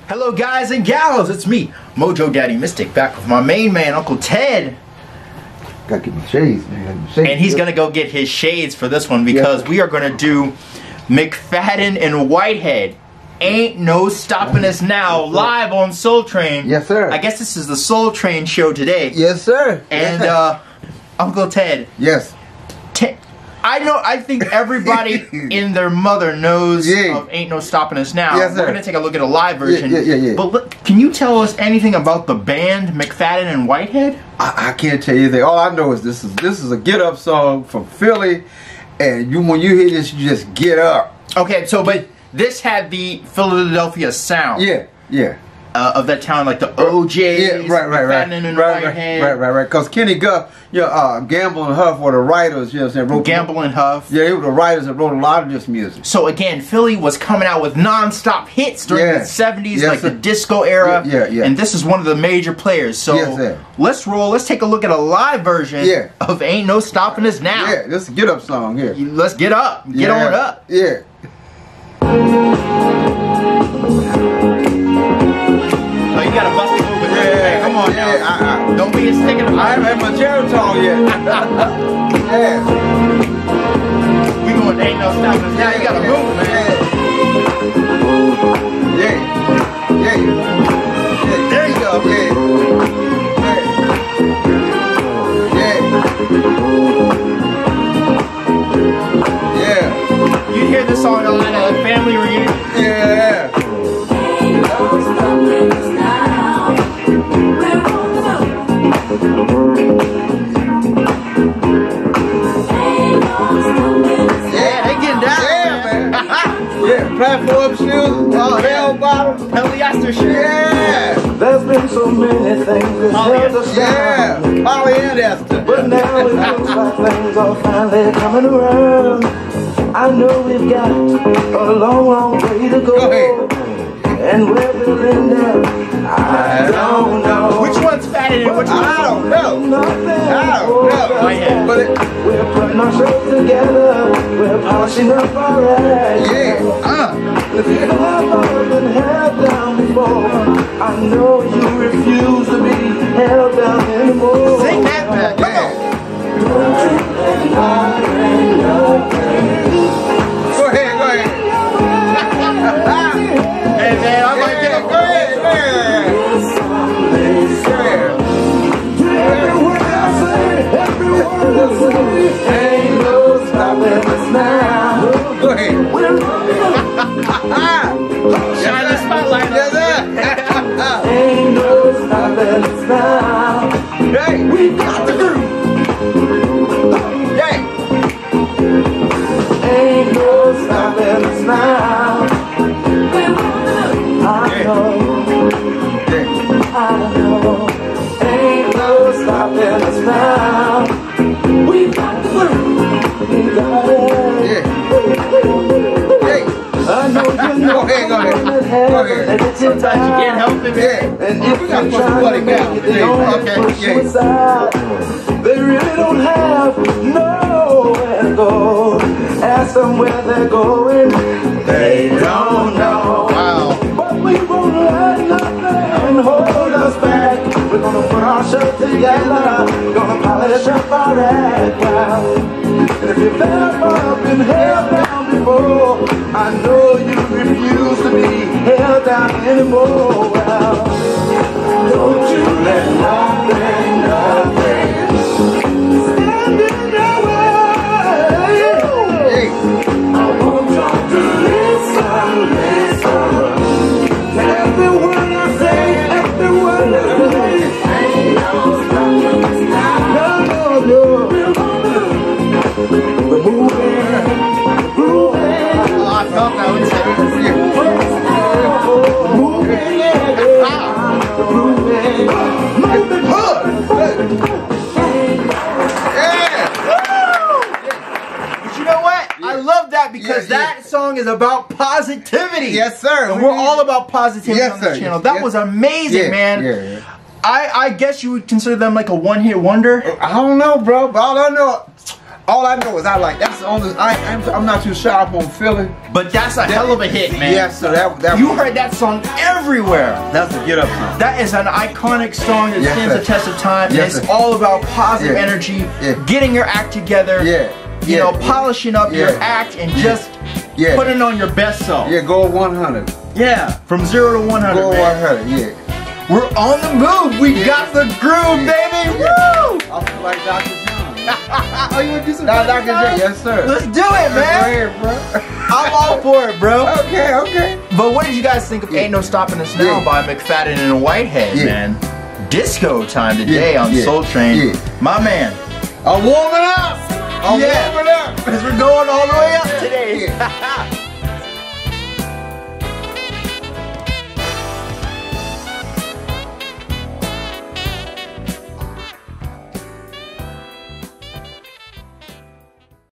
Hello guys and gals, it's me, Mojo Daddy Mystic, back with my main man, Uncle Ted. Gotta get my shades, man. And he's gonna go get his shades for this one because we are gonna do McFadden and Whitehead. Ain't no stopping us now, live on Soul Train. Yes, sir. I guess this is the Soul Train show today. Yes, sir. And Uncle Ted. Yes. I think everybody in their mother knows of Ain't No Stopping Us Now. Yes, sir. We're going to take a look at a live version. Yeah. But look, can you tell us anything about the band McFadden and Whitehead? I can't tell you anything. All I know is this is a get up song from Philly, and when you hear this, you just get up. Okay, so but this had the Philadelphia sound. Yeah. Of that town, like the OJs, McFadden and Whitehead. Right. Because Kenny Guff, Gamble and Huff were the writers. You know what I'm saying? Gamble and Huff. Yeah, they were the writers that wrote a lot of this music. So again, Philly was coming out with non-stop hits during the 70s, like the disco era. Yeah. And this is one of the major players. So let's roll. Let's take a look at a live version of Ain't No Stopping Us Now. Yeah, this is a get up song here. Let's get up. Get on up. Yeah. Oh, you gotta bust it over there. Hey, come on now. Don't be a stick in the I haven't had my geritol yet. We going Ain't No Stopping Us Now. You gotta move, man. Yeah. There you go. Yeah. You hear this song a lot at a family reunion. Yeah. Platform shoes, bell bottom, polyester shoes. Yeah. There's been so many things that held us down. Polyester. But now it looks like things are finally coming around. I know we've got a long way to go. Go ahead. And where we'll end up, I don't know. Which one's fatted and which one's I don't know. But we're putting our shows together. We're polishing up our act. If you've ever been held down before, I know you refuse to be held down anymore. Sing that back. Go ahead. Hey man, I like that. Go ahead. Ain't no stopping us now. Go ahead. Shine the spotlight. Ain't no stopping us now. Hey, We got the groove. Ain't no stopping us now. I know. Ain't no stopping us now. We got the groove. We got it. I know you know. Go ahead. Sometimes you can't help it, man. And if We gotta you're put the trying buddy to make down. it, they don't push you aside. They really don't have nowhere to go. Ask them where they're going. They don't know. Wow. But we won't let nothing hold us back. We're gonna put our show together. We're gonna polish up our act. And if you've ever been held down before, I know you refuse to be held down anymore. Well, don't you let nothing stand in your way. I want you to listen. Every word I say, every word I say. Ain't no stopping us now. No. We're moving, grooving. Oh, I felt that one. But you know what? I love that because that song is about positivity. Yes, sir. And we're all about positivity on this channel. That was amazing, man. Yeah. I guess you would consider them like a one-hit wonder. I don't know, bro. But all I know, all I know is I like that's the only. I'm not too sharp on Philly. But that's a hell of a hit, man. Yes, so that You heard that song everywhere. that's a get up song. That is an iconic song that Yes, stands sir. the test of time. Yes, and it's sir. all about positive Yeah. energy, Yeah. getting your act together, Yeah. you Yeah. know, polishing up your Yeah. act and Yeah. just Yeah. putting on your best self. Yeah, go 100. Yeah, from 0 to 100, Go man. 100. Yeah. We're on the move. We Yeah. got the groove, Yeah. baby. Yeah. Woo! I feel like Dr. John. Oh, you want to do some Dr. John? Yes, sir. Let's do it, Go man. ahead, bro. I'm all for it, bro. Okay, okay. But what did you guys think of Yeah. Ain't No Stopping Us Now Yeah. by McFadden and Whitehead, Yeah. man? Disco time today Yeah. on Yeah. Soul Train. Yeah. My man. I'm warming up. I'm Yeah. warming up. Because we're going all the way up today. Yeah.